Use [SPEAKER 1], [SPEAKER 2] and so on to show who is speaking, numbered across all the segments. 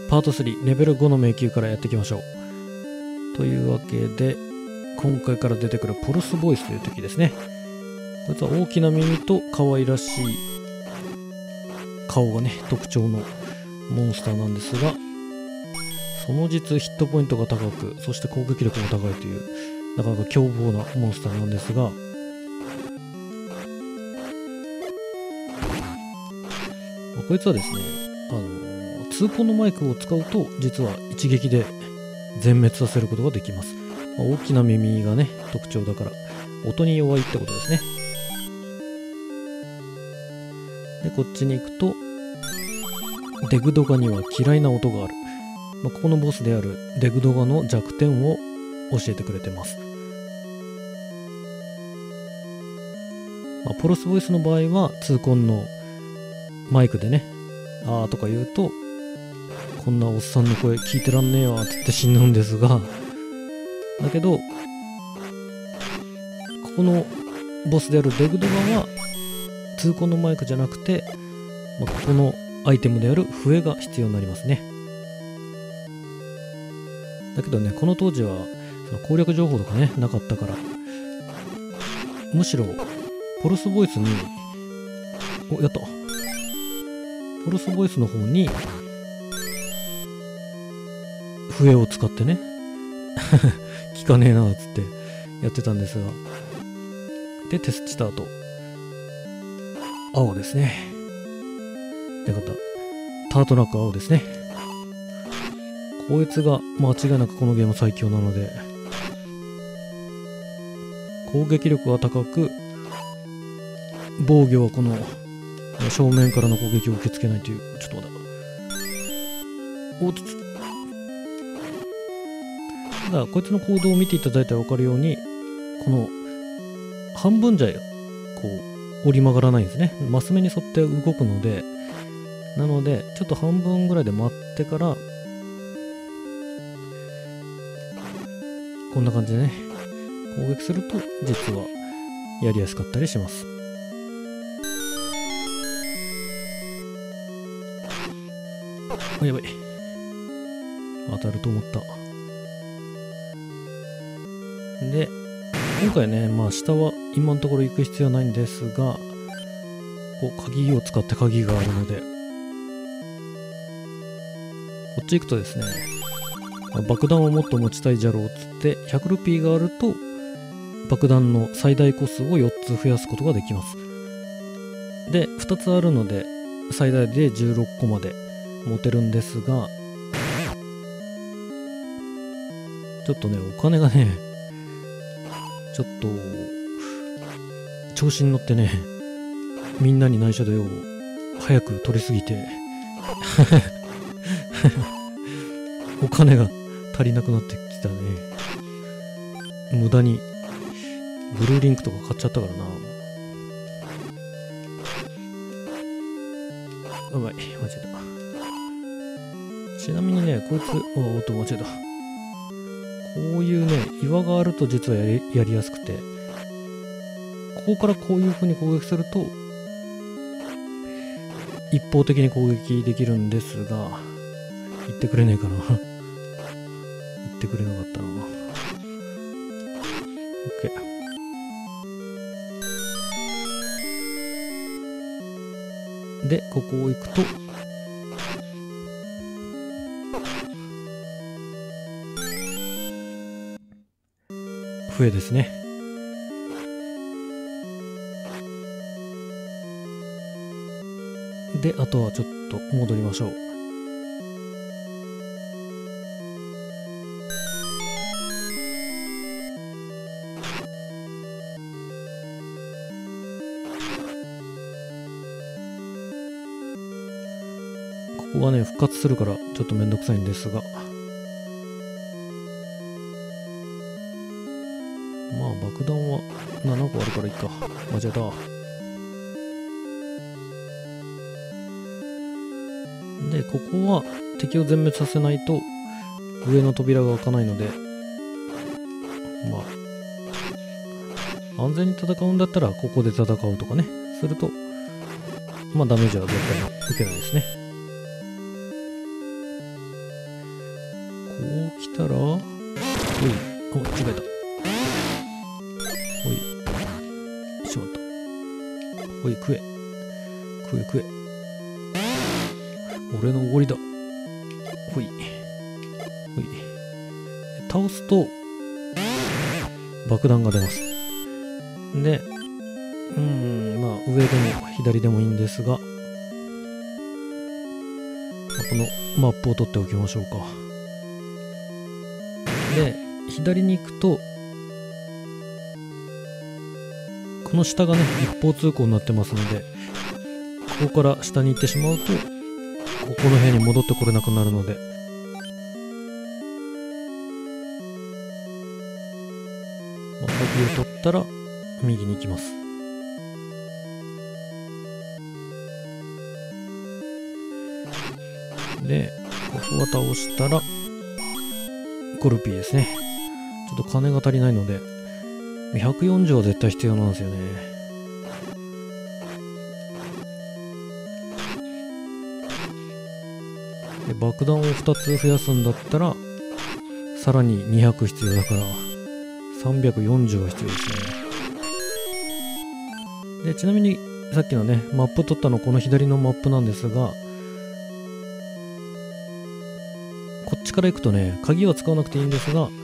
[SPEAKER 1] パート3レベル5の迷宮からやっていきましょう。というわけで今回から出てくるポルスボイスという敵ですね。こいつは大きな耳と可愛らしい顔がね特徴のモンスターなんですが、その実ヒットポイントが高く、そして攻撃力も高いというなかなか凶暴なモンスターなんですが、こいつはですね痛恨のマイクを使うと実は一撃で全滅させることができます。大きな耳がね特徴だから音に弱いってことですね。でこっちに行くとデグドガには嫌いな音がある。ここのボスであるデグドガの弱点を教えてくれてます。ポルスボイスの場合は痛恨のマイクでねあーとか言うと、こんなおっさんの声聞いてらんねえわって言って死ぬんですが、だけどここのボスであるデグドガは痛恨のマイクじゃなくて、ここのアイテムである笛が必要になりますね。だけどねこの当時はその攻略情報とかねなかったから、むしろポルスボイスにやったポルスボイスの方に笛を使ってね聞かねえなーっつってやってたんですが、でテスチタート青ですね。よかった、タートナック青ですね。こいつが間違いなくこのゲーム最強なので、攻撃力は高く防御はこの正面からの攻撃を受け付けないという。ちょっと待った、おっとただこいつの行動を見ていただいたら分かるように、この半分じゃこう折り曲がらないんですね。マス目に沿って動くので、なのでちょっと半分ぐらいで待ってからこんな感じでね攻撃すると実はやりやすかったりします。やばい、当たると思った。で今回ね下は今のところ行く必要はないんですが、こう鍵を使って鍵があるのでこっち行くとですね、爆弾をもっと持ちたいじゃろうっつって100ルピーがあると爆弾の最大個数を4つ増やすことができます。で2つあるので最大で16個まで持てるんですが、ちょっとねお金がねちょっと調子に乗ってね、みんなに内緒だよ早く取りすぎてお金が足りなくなってきたね。無駄にブルーリンクとか買っちゃったからな。うまい、間違えた。ちなみにねこいつ間違えた。こういうね岩があると実はやりやすくて、ここからこういう風に攻撃すると一方的に攻撃できるんですが、言ってくれねえかな言ってくれなかったな。 OK。 でここを行くと笛ですね。であとはちょっと戻りましょう。ここがね復活するからちょっとめんどくさいんですが、爆弾は7個あるからいいか。間違えた。でここは敵を全滅させないと上の扉が開かないので、安全に戦うんだったらここで戦うとかねするとダメージは絶対に受けないですね。 う来たら、おい、お、違えた。おい、しまった。おい、食え。食え食え。俺のおごりだ。ほい。ほい。倒すと、爆弾が出ます。で、まあ、上でも左でもいいんですが、このマップを取っておきましょうか。で、左に行くと、この下がね、一方通行になってますので、ここから下に行ってしまうと、ここの部屋に戻ってこれなくなるので、まあ、鍵を取ったら、右に行きます。で、ここは倒したら、コルピーですね。ちょっと金が足りないので、140は絶対必要なんですよね。で、爆弾を2つ増やすんだったら、さらに200必要だから、340は必要ですね。で、ちなみに、さっきのね、マップ取ったのこの左のマップなんですが、こっちから行くとね、鍵は使わなくていいんですが、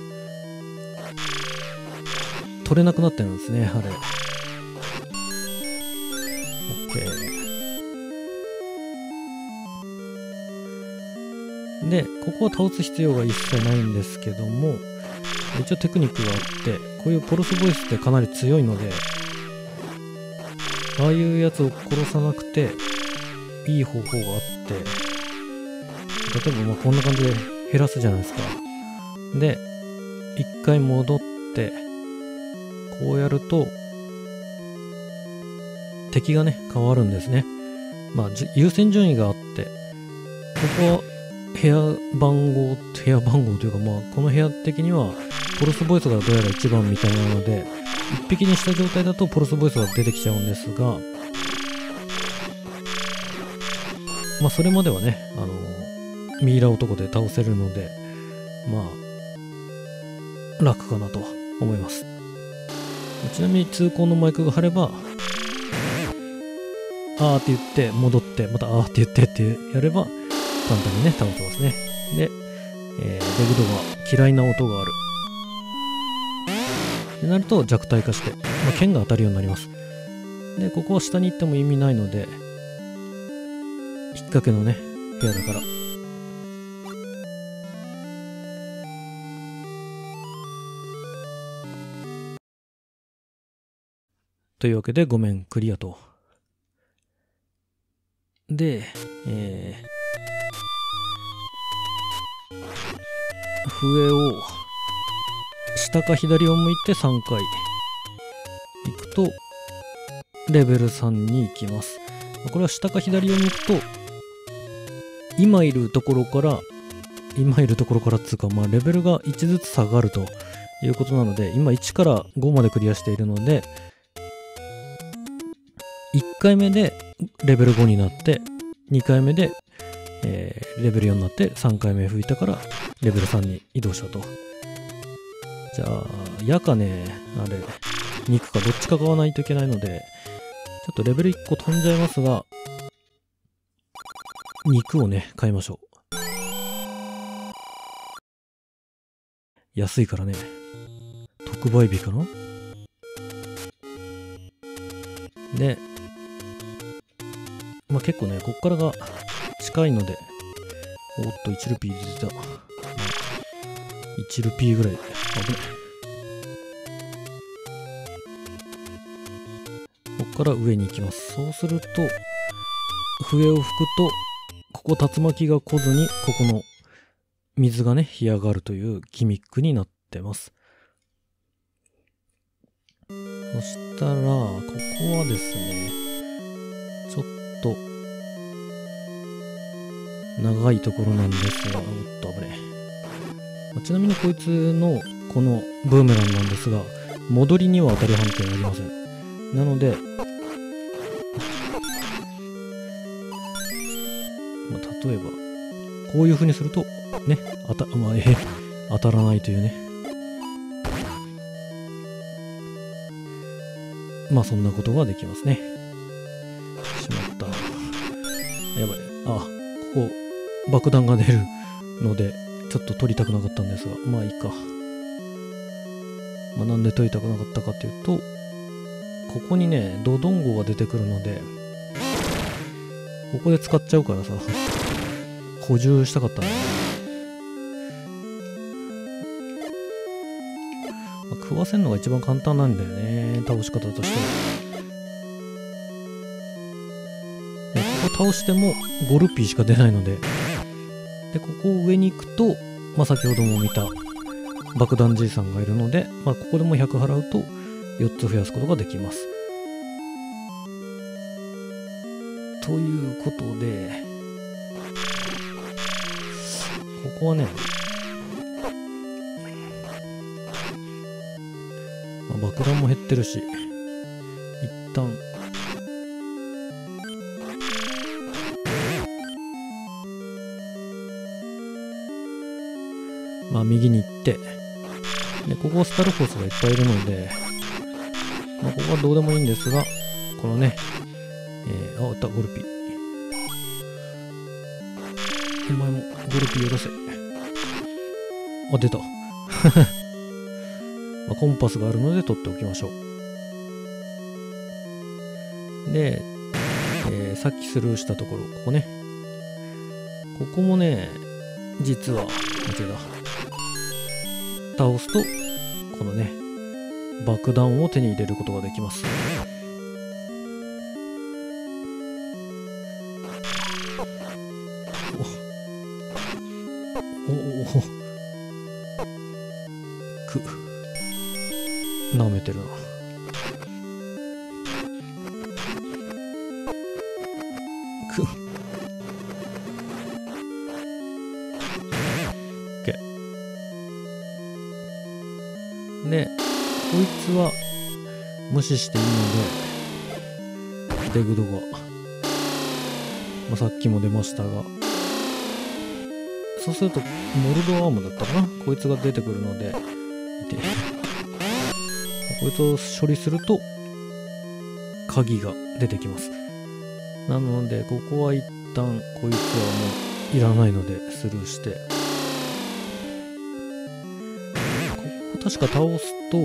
[SPEAKER 1] 取れなくなってるんですね、あれ。OK。で、ここは倒す必要が一切ないんですけども、一応テクニックがあって、こういうポルスボイスってかなり強いので、ああいうやつを殺さなくていい方法があって、例えばまあこんな感じで減らすじゃないですか。で、一回戻って、こうやると、敵がね、変わるんですね。まあ、優先順位があって、ここは部屋番号というか、まあ、この部屋的には、ポルスボイスがどうやら一番みたいなので、一匹にした状態だとポルスボイスが出てきちゃうんですが、まあ、それまではね、ミイラ男で倒せるので、まあ、楽かなと思います。ちなみに通行のマイクが張れば、あーって言って戻って、またあーって言ってってやれば、簡単にね、倒せますね。で、レグドが嫌いな音がある。ってなると弱体化して、まあ、剣が当たるようになります。で、ここは下に行っても意味ないので、引っ掛けのね、部屋だから。というわけで、ごめん、クリアと。で、笛を下か左を向いて3回行くとレベル3に行きます。これは下か左を向くと今いるところからっつうか、まあレベルが1ずつ下がるということなので、今1から5までクリアしているので、1回目でレベル5になって、2回目で、レベル4になって、3回目吹いたからレベル3に移動したと。じゃあ、矢かね、あれ、肉かどっちか買わないといけないので、ちょっとレベル1個飛んじゃいますが、肉をね、買いましょう。安いからね。特売日かな？で、まあ結構ね、こっからが近いので、おっと、1ルピー出てた。1ルピーぐらい。危ない。こっから上に行きます。そうすると、笛を吹くと、ここ竜巻が来ずに、ここの水がね、干上がるというギミックになってます。そしたら、ここはですね、ちょっと、長いところなんですが、おっと危ねえ。ちなみにこいつの、このブーメランなんですが、戻りには当たり判定ありません。なので、まあ、例えば、こういう風にするとね、当たらないというね。まあそんなことができますね。しまった。やばい。あ、ここ爆弾が出るのでちょっと取りたくなかったんですが、まあいいか。まあなんで取りたくなかったかというと、ここにね、ドドンゴが出てくるので、ここで使っちゃうからさ、補充したかったんだよね。まあ、食わせるのが一番簡単なんだよね、倒し方としては。でここ倒しても5ルピーしか出ないので、でここ上に行くと、まあ、先ほども見た爆弾じいさんがいるので、まあ、ここでも100払うと4つ増やすことができます。ということで、ここはね、まあ、爆弾も減ってるし、一旦まあ右に行って、でここはスタルフォスがいっぱいいるので、まあ、ここはどうでもいいんですが、このね、あったゴルピー、お前もゴルピーを出せ。あ、出た。まあコンパスがあるので取っておきましょう。で、さっきスルーしたところ、ここね、ここもね、実は間違えた、倒すとこのね爆弾を手に入れることができます。舐めてるな。で、こいつは無視していいので、デグドが、まあ、さっきも出ましたが、そうするとモルドアームだったかな、こいつが出てくるので、こいつを処理すると鍵が出てきます。なのでここは一旦こいつはもういらないのでスルーして、ここ確か倒すと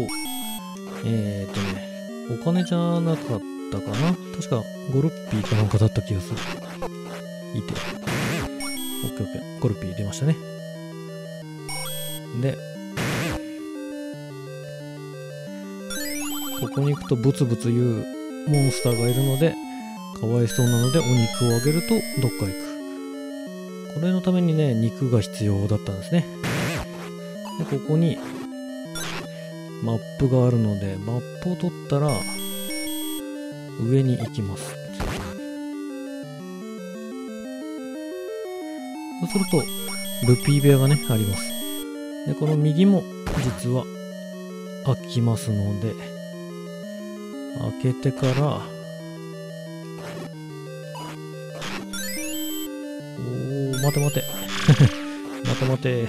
[SPEAKER 1] お金じゃなかったかな、確かゴルッピーかなんかだった気がする。いて、オッケーオッケー、ゴルピー出ましたね。でここに行くとブツブツいうモンスターがいるので、かわいそうなのでお肉をあげるとどっか行く。これのためにね、肉が必要だったんですね。でここにマップがあるので、マップを取ったら上に行きます。そうするとルピー部屋がねあります。でこの右も実は開きますので、開けてから、おー、待て待て待て待て、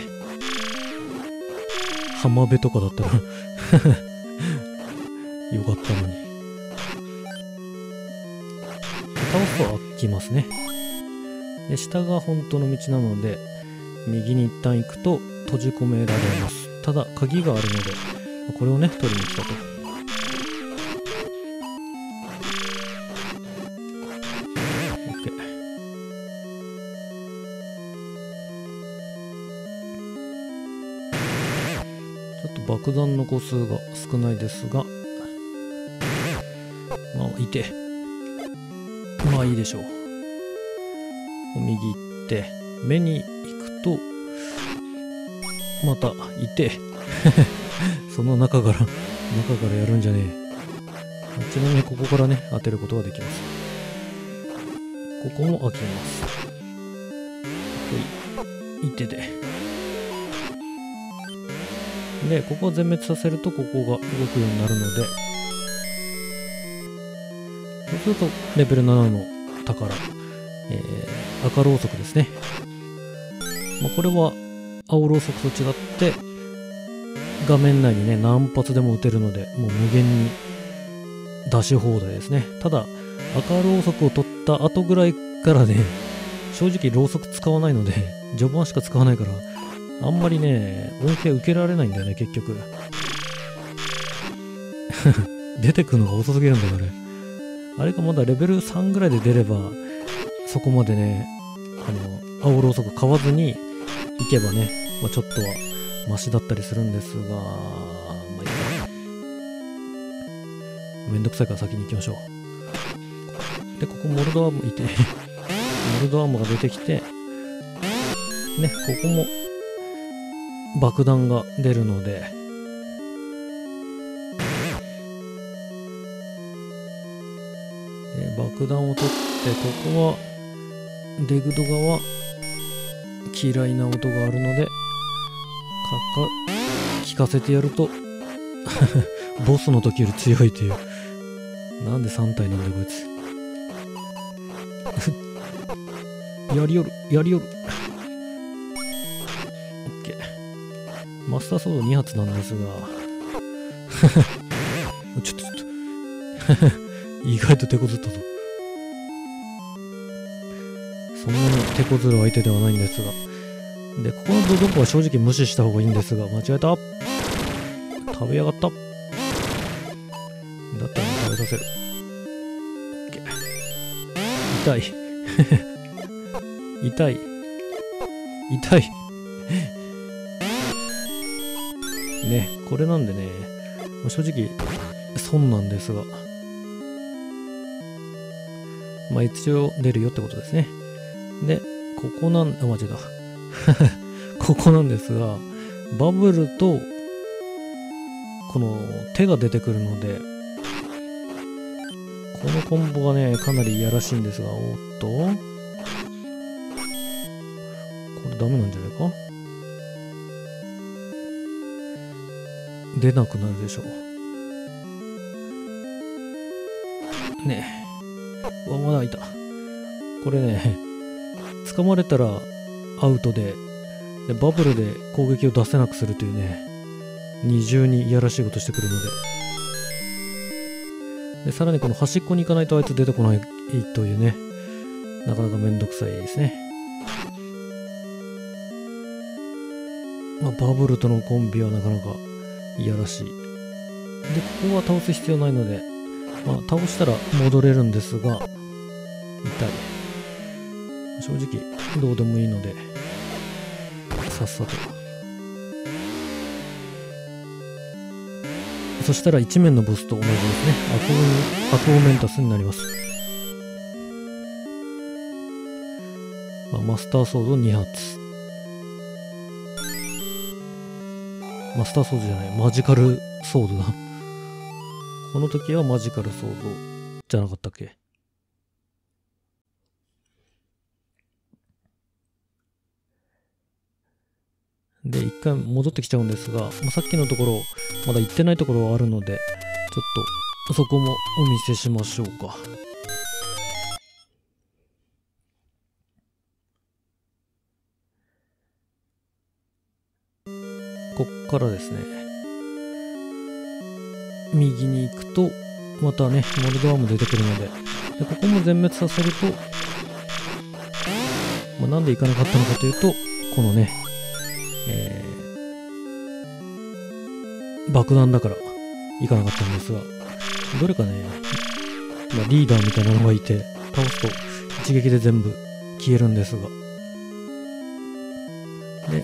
[SPEAKER 1] 浜辺とかだったらよかったのに。倒すと開きますね。で下が本当の道なので、右に一旦行くと閉じ込められます。ただ鍵があるので、これをね取りに来たと。爆弾の個数が少ないですが、まあいて、まあいいでしょう。右行って目に行くとまたいてその中からやるんじゃねえ。ちなみにここからね当てることができます。ここも開きます。いてで、でここを全滅させるとここが動くようになるので、そうするとレベル7の宝、赤ろうそくですね。まあ、これは青ろうそくと違って画面内にね何発でも撃てるので、もう無限に出し放題ですね。ただ赤ろうそくを取った後ぐらいからね、正直ろうそく使わないので序盤しか使わないから、あんまりね恩恵受けられないんだよね結局。出てくのが遅すぎるんだよね。あれがまだレベル3ぐらいで出れば、そこまでね青ろうそく買わずに行けばね、ちょっとはマシだったりするんですが、いいか。めんどくさいから先に行きましょう。で、ここモルドアームいて、モルドアームが出てきて、ね、ここも爆弾が出るので、爆弾を取って、ここはデグド側嫌いな音があるので聞かせてやるとボスの時より強いという。なんで3体なんだよこいつ。やりよるやりよる。オッケー。マスターソード2発なんですがちょっと意外と手こずったぞ。そんなに手こずる相手ではないんですが。で、ここのドドンパは正直無視した方がいいんですが、間違えた。食べやがった。だったら食べさせる。痛い。痛い。痛い。ね、これなんでね、正直損なんですが、一応出るよってことですね。で、ここ間違えた。ここなんですが、バブルと、この手が出てくるので、このコンボがね、かなりいやらしいんですが、おっと、これダメなんじゃないか？出なくなるでしょう。ねえ。まだいた。これね、掴まれたらアウトで、バブルで攻撃を出せなくするというね、二重にいやらしいことしてくるので、さらにこの端っこに行かないとあいつ出てこないというね、なかなかめんどくさいですね。バブルとのコンビはなかなかいやらしい。で、ここは倒す必要ないので、倒したら戻れるんですが、痛い。正直どうでもいいので、さっさと。そしたら一面のボスと同じですね。アクオメンタスになります。マスターソード2発。マスターソードじゃない、マジカルソードだ。この時はマジカルソードじゃなかったっけ？で、一回戻ってきちゃうんですが、さっきのところ、まだ行ってないところはあるので、ちょっとそこもお見せしましょうか。こっからですね、右に行くと、またね、モルドアーム出てくるので、ここも全滅させると、なんで行かなかったのかというと、このね、爆弾だから行かなかったんですが、どれかね、リーダーみたいなのがいて、倒すと一撃で全部消えるんですが、で、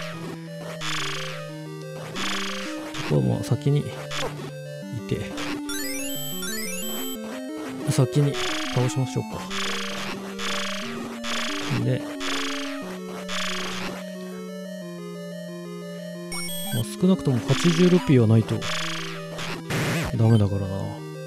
[SPEAKER 1] ここは先にいて、先に倒しましょうか。で、少なくとも80ルピーはないとダメだからな。こ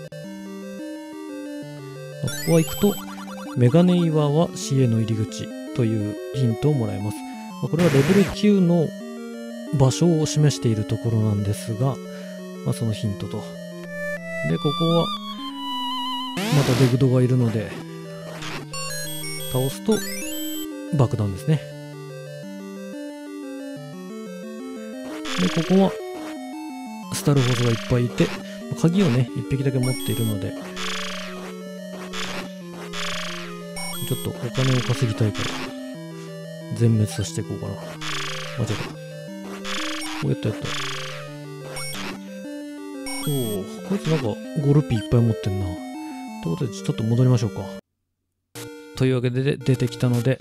[SPEAKER 1] こは行くと、メガネ岩は死への入り口というヒントをもらえます。これはレベル9の場所を示しているところなんですが、そのヒントと。で、ここはまたデグドがいるので、倒すと爆弾ですね。 で、ここは、スタルフォースがいっぱいいて、鍵をね、1匹だけ持っているので、ちょっとお金を稼ぎたいから、全滅させていこうかな。間違えた。やったやった。おお、こいつなんかゴルピーいっぱい持ってんな。ということで、ちょっと戻りましょうか。というわけで出てきたので、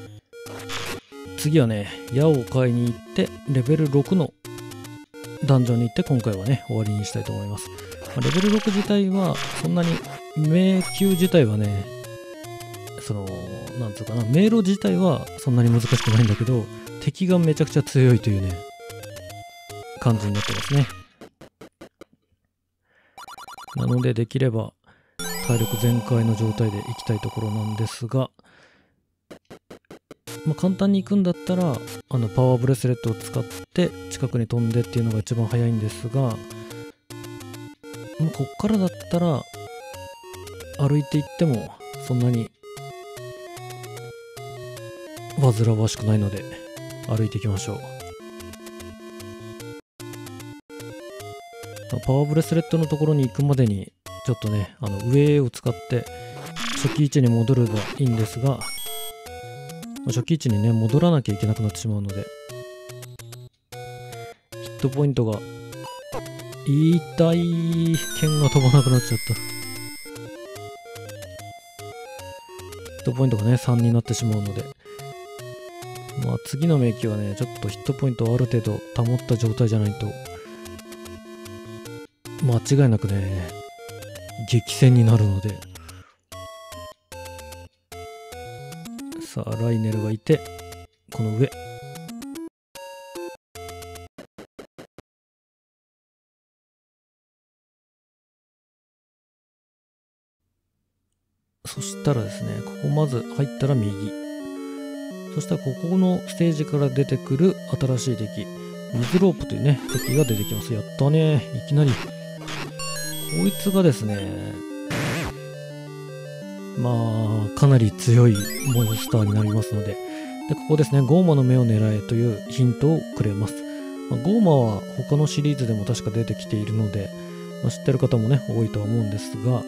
[SPEAKER 1] 次はね、矢を買いに行って、レベル6のダンジョンに行って、今回はね、終わりにしたいと思います。レベル6自体は、そんなに、迷宮自体はね、なんつうかな、迷路自体はそんなに難しくないんだけど、敵がめちゃくちゃ強いというね、感じになってますね。なので、できれば、体力全開の状態で行きたいところなんですが、簡単に行くんだったら、パワーブレスレットを使って近くに飛んでっていうのが一番早いんですが、こっからだったら、歩いて行っても、そんなに、煩わしくないので、歩いていきましょう。パワーブレスレットのところに行くまでに、ちょっとね、上を使って初期位置に戻ればいいんですが、初期位置にね、戻らなきゃいけなくなってしまうので、ヒットポイントが、痛い、剣が飛ばなくなっちゃった。ヒットポイントがね、3になってしまうので、次の迷宮はね、ちょっとヒットポイントをある程度保った状態じゃないと、間違いなくね、激戦になるので。さあ、ライネルがいて、この上。そしたらですね、ここまず入ったら右。そしたらここのステージから出てくる新しい敵。水ロープというね、敵が出てきます。やったね。いきなり。こいつがですね、かなり強いモンスターになりますので、ここですね、ゴーマの目を狙えというヒントをくれます。ゴーマは他のシリーズでも確か出てきているので、知ってる方もね、多いとは思うんですが、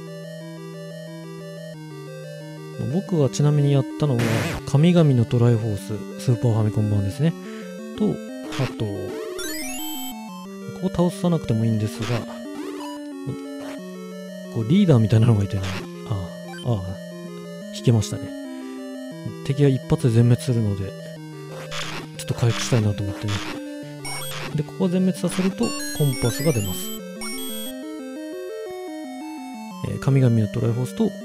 [SPEAKER 1] 僕はちなみにやったのは、神々のトライフォース、スーパーファミコン版ですね。と、あと、ここ倒さなくてもいいんですが、こうリーダーみたいなのがいてね、引けましたね。敵が一発で全滅するので、ちょっと回復したいなと思ってね。で、ここを全滅させると、コンパスが出ます。神々のトライフォースと、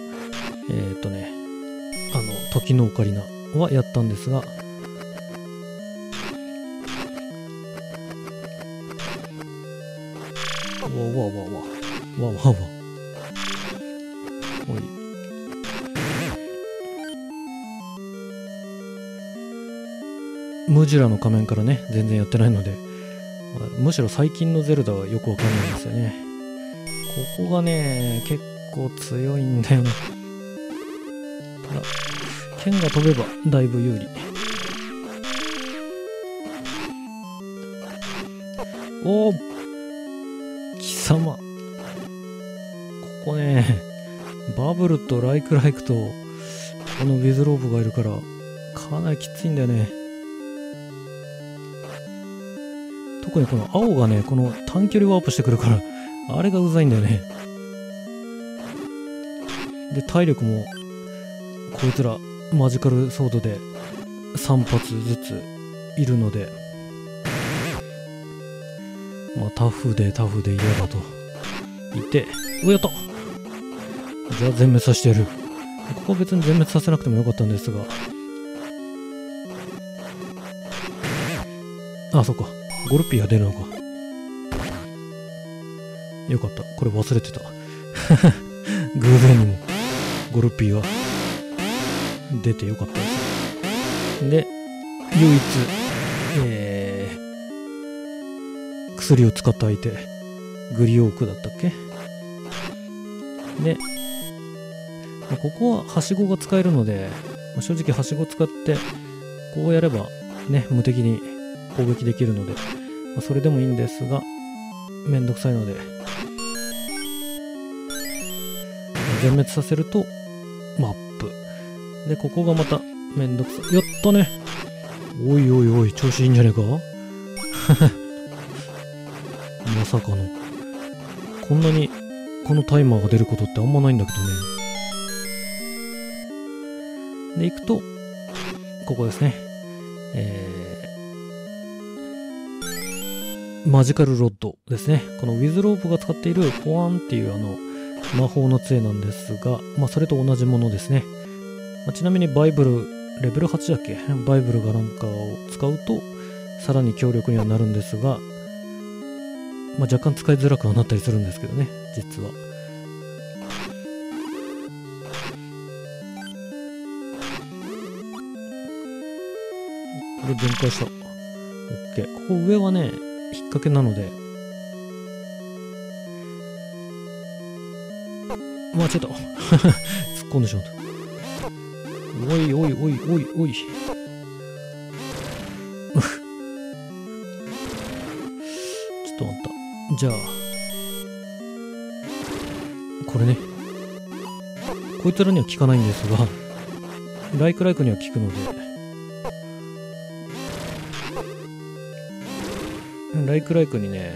[SPEAKER 1] 時のオカリナはやったんですが、おい。ムジュラの仮面からね、全然やってないので、むしろ最近のゼルダはよくわかんないんですよね。ここがね、結構強いんだよな。ただ、剣が飛べばだいぶ有利。おー、貴様。ここね、バブルとライクと、このウィズロープがいるから、かなりきついんだよね。特にこの青がね、この短距離ワープしてくるから、あれがうざいんだよね。で、体力も、こいつら、マジカルソードで3発ずついるので、タフで嫌だと言って、やった！じゃあ全滅させてやる。ここは別に全滅させなくてもよかったんですが。そっか。ゴルピーが出るのか。よかった。これ忘れてた。偶然にも、ゴルピーは出てよかったです。で、唯一、薬を使った相手、グリオークだったっけ？で、ここははしごが使えるので、正直はしご使って、こうやればね、無敵に攻撃できるので、 それでもいいんですが、めんどくさいので、全滅させると、アップ。で、ここがまためんどくさい。やったね。おいおいおい、調子いいんじゃねえかまさかの。こんなに、このタイマーが出ることってあんまないんだけどね。で、行くと、ここですね。マジカルロッドですね。このウィズロープが使っているポワンっていう魔法の杖なんですが、それと同じものですね。ちなみにバイブル、レベル8だっけ？バイブルがなんかを使うと、さらに強力にはなるんですが、若干使いづらくはなったりするんですけどね、実は。これ全開した。OK。ここ上はね、引っ掛けなので、間違えた。突っ込んでしまった。おいおいおいおいおい。ちょっと待った。じゃあ、これね。こいつらには効かないんですが、ライクには効くので、ライクにね、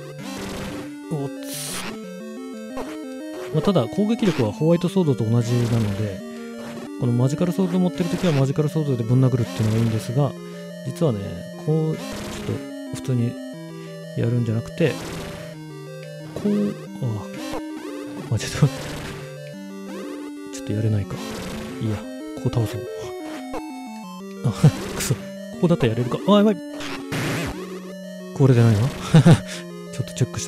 [SPEAKER 1] ただ攻撃力はホワイトソードと同じなので、このマジカルソードを持ってるときはマジカルソードでぶん殴るっていうのがいいんですが、実はね、ちょっと普通にやるんじゃなくて、こう、ちょっとやれないか。いいや、ここ倒そう。くそ。ここだったらやれるか。やばい。これでないな。ちょっとチェックした。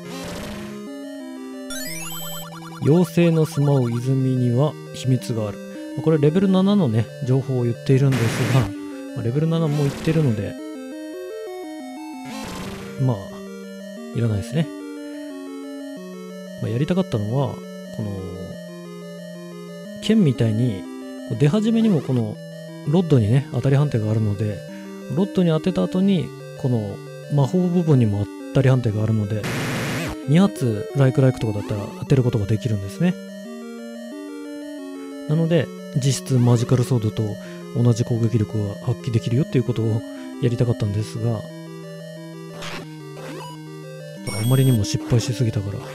[SPEAKER 1] 妖精の住まう泉には秘密がある。これレベル7のね、情報を言っているんですが、レベル7も言ってるので、いらないですね。やりたかったのは、この、剣みたいに、出始めにもこの、ロッドにね、当たり判定があるので、ロッドに当てた後に、この、魔法部分にも当たり判定があるので、2発ライクとかだったら当てることができるんですね。なので、実質マジカルソードと同じ攻撃力が発揮できるよっていうことをやりたかったんですが、あまりにも失敗しすぎたから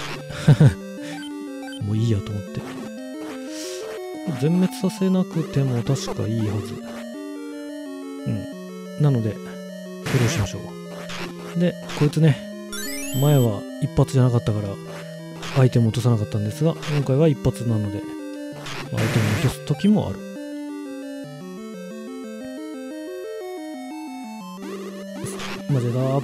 [SPEAKER 1] もういいやと思って。全滅させなくても確かいいはず。なので、それをしましょう。で、こいつね、前は一発じゃなかったから、アイテム落とさなかったんですが、今回は一発なので、アイテム落とす時もある。マジだー。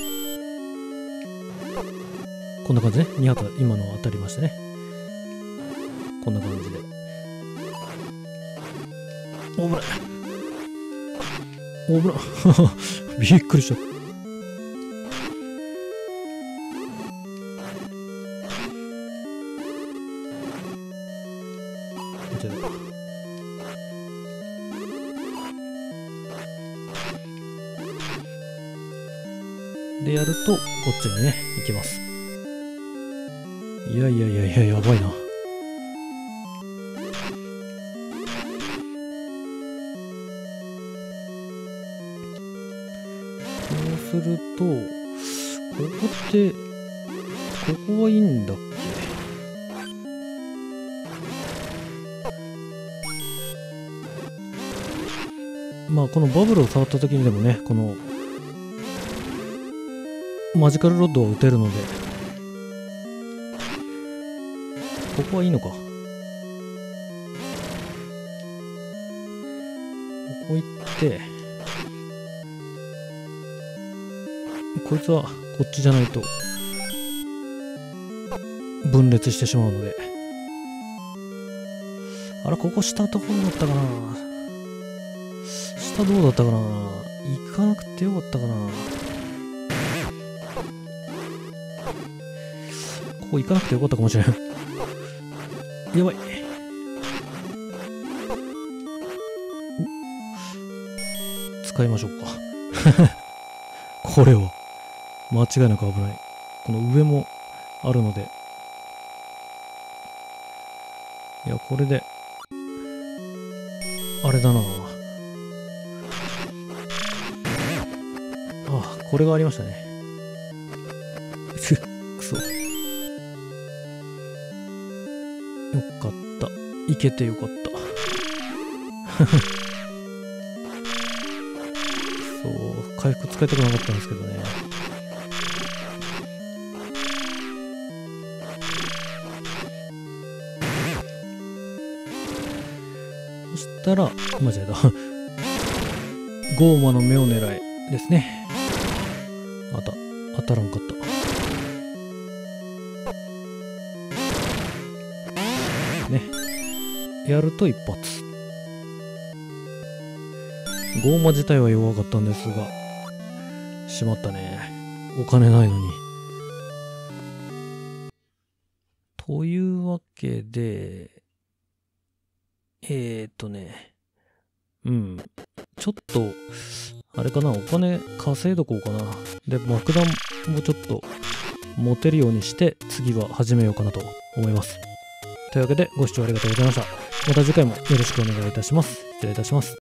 [SPEAKER 1] こんな感じね。2発今の当たりましたね。こんな感じで。危ない。危ない。びっくりした。でやると、こっちにね、行きます。いや、やばいな。そうすると、ここって、ここはいいんだっけ？このバブルを触った時にでもね、この、マジカルロッドは撃てるので、ここはいいのか。ここ行って、こいつはこっちじゃないと分裂してしまうので。あら、ここ下どこだったかな。下どうだったかな。行かなくてよかったかな。ここ行かなくてよかったかもしれない。やばい。使いましょうか。 これは間違いなく危ない。この上もあるので、いや、これであれだな。あ、これがありましたね。くそ。よかった。いけてよかった。そう、回復使いたくなかったんですけどね。そしたら、間違えた。ゴーマの目を狙えですね。当たらんかった。ね。やると一発。ゴーマ自体は弱かったんですが、しまったね。お金ないのに。というわけで、うん。ちょっと、あれかな、お金稼いどこうかな。で、爆弾もちょっと持てるようにして、次は始めようかなと思います。というわけで、ご視聴ありがとうございました。また次回もよろしくお願いいたします。失礼いたします。